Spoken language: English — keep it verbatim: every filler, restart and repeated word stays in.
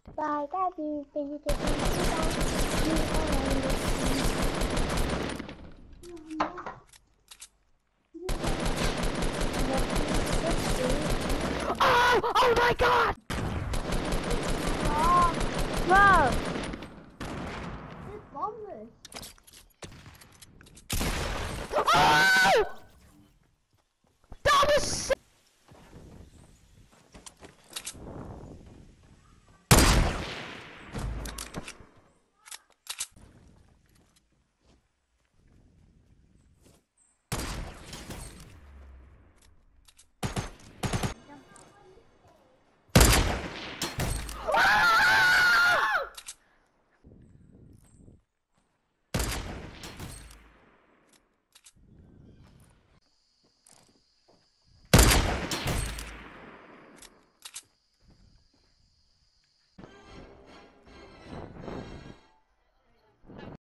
Bye, Daddy. Thank you, thank you, Oh! Oh my god! Whoa!